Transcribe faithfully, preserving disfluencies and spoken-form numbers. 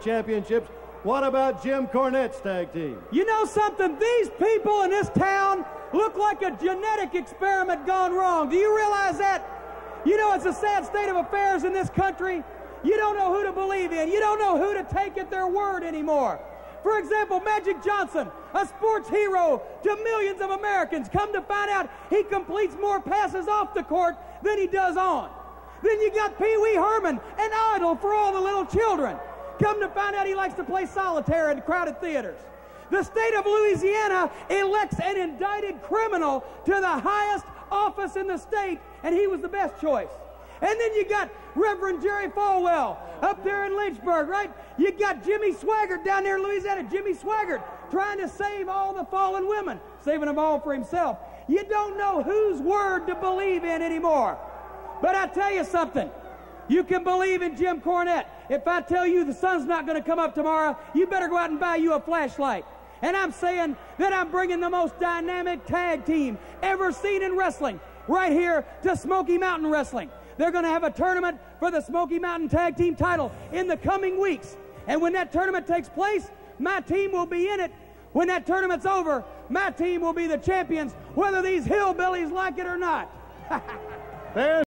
championships. What about Jim Cornette's tag team? You know something? These people in this town look like a genetic experiment gone wrong. Do you realize that? You know, it's a sad state of affairs in this country. You don't know who to believe in. You don't know who to take at their word anymore. For example, Magic Johnson, a sports hero to millions of Americans, come to find out he completes more passes off the court than he does on. Then you got Pee Wee Herman, an idol for all the little children. Come to find out he likes to play solitaire in crowded theaters. The state of Louisiana elects an indicted criminal to the highest office in the state, and he was the best choice. And then you got Reverend Jerry Falwell up there in Lynchburg, right? You got Jimmy Swaggart down there in Louisiana. Jimmy Swaggart trying to save all the fallen women, saving them all for himself. You don't know whose word to believe in anymore. But I tell you something. You can believe in Jim Cornette. If I tell you the sun's not going to come up tomorrow, you better go out and buy you a flashlight. And I'm saying that I'm bringing the most dynamic tag team ever seen in wrestling right here to Smoky Mountain Wrestling. They're going to have a tournament for the Smoky Mountain Tag Team title in the coming weeks. And when that tournament takes place, my team will be in it. When that tournament's over, my team will be the champions, whether these hillbillies like it or not.